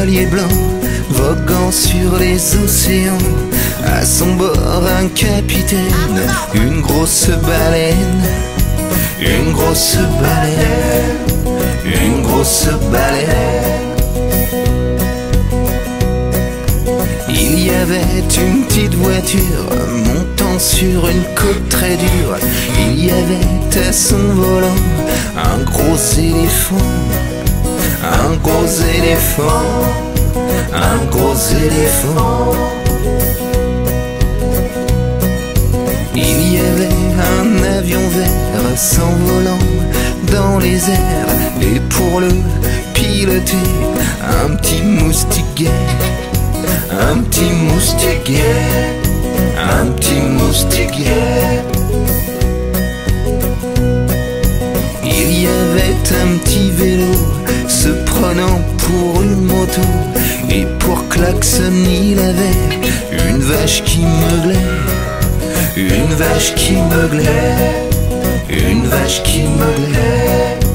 voilier blanc voguant sur les océans. À son bord un capitaine, une grosse baleine, une grosse baleine, une grosse baleine. Il y avait une petite voiture montant sur une côte très dure. Il y avait à son volant un gros éléphant, un gros éléphant, un gros éléphant. Il y avait un avion vert s'envolant dans les airs, et pour le piloter, un petit moustiguet, un petit moustiguet, un petit moustiguet. Il y avait un petit vélo se prenant pour une moto, et pour klaxon il avait une vache qui meuglait, une vache qui meuglait, une vache qui meuglait.